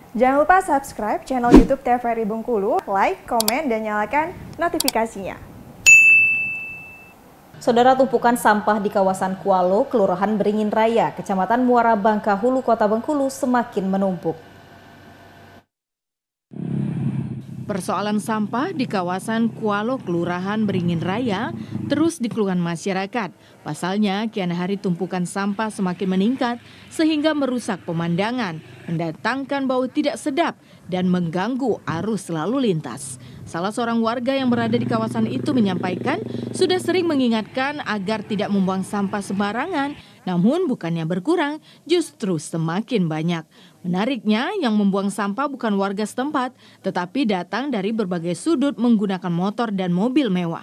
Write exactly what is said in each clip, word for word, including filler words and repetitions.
Jangan lupa subscribe channel YouTube T V R I Bengkulu, like, komen, dan nyalakan notifikasinya. Saudara, tumpukan sampah di kawasan Kualo, Kelurahan Beringin Raya, Kecamatan Muara Bangka Hulu, Kota Bengkulu semakin menumpuk. Persoalan sampah di kawasan Kualo, Kelurahan Beringin Raya terus dikeluhkan masyarakat. Pasalnya, kian hari tumpukan sampah semakin meningkat sehingga merusak pemandangan, mendatangkan bau tidak sedap, dan mengganggu arus lalu lintas. Salah seorang warga yang berada di kawasan itu menyampaikan sudah sering mengingatkan agar tidak membuang sampah sembarangan, namun bukannya berkurang, justru semakin banyak. Menariknya, yang membuang sampah bukan warga setempat, tetapi datang dari berbagai sudut menggunakan motor dan mobil mewah.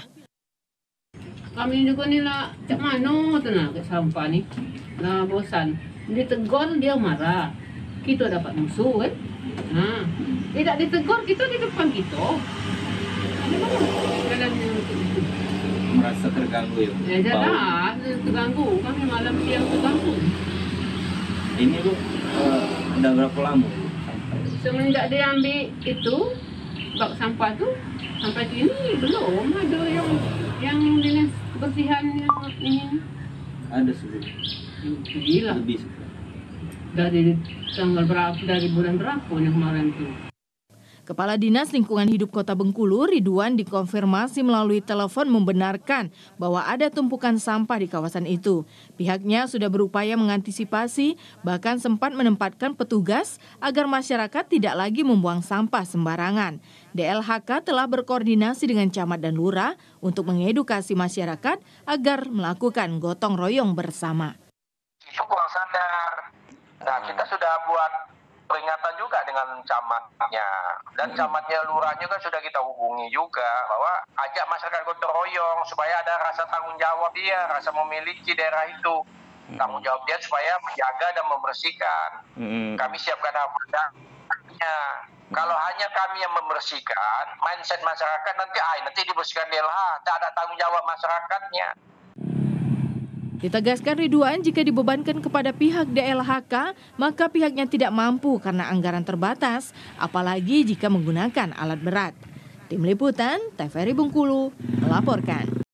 Kami juga ni lah, cak mana tu nak ke sampah ni, lah bosan. Ditegur dia marah, kita dapat musuh kan? Ha. Tidak ditegur kita di depan kita. Ada mana? Jalannya itu. Merasa terganggu ya? Ya jangan terganggu, kami malam siang terganggu. Ini bu, uh, udah berapa lama? Semenjak dia ambil itu, bak sampah tu, sampai kini belum ada yang yang dinas kebersihan yang ini. Ada sudah. Gila. Lebih sudah. Dari tanggal berapa, dari bulan berapa yang kemarin tu. Kepala Dinas Lingkungan Hidup Kota Bengkulu, Ridwan, dikonfirmasi melalui telepon membenarkan bahwa ada tumpukan sampah di kawasan itu. Pihaknya sudah berupaya mengantisipasi, bahkan sempat menempatkan petugas agar masyarakat tidak lagi membuang sampah sembarangan. D L H K telah berkoordinasi dengan camat dan lurah untuk mengedukasi masyarakat agar melakukan gotong royong bersama. Itu kurang sadar. Nah, kita sudah buat peringatan juga dengan camatnya, dan camatnya lurahnya kan sudah kita hubungi juga bahwa ajak masyarakat gotong royong supaya ada rasa tanggung jawab dia, rasa memiliki daerah itu, tanggung jawab dia supaya menjaga dan membersihkan. Kami siapkan apa-apanya. Kalau hanya kami yang membersihkan, mindset masyarakat nanti ah nanti dibersihkan D L H, tak ada tanggung jawab masyarakatnya. Ditegaskan Ridwan, jika dibebankan kepada pihak D L H K, maka pihaknya tidak mampu karena anggaran terbatas, apalagi jika menggunakan alat berat. Tim Liputan T V R I Bengkulu melaporkan.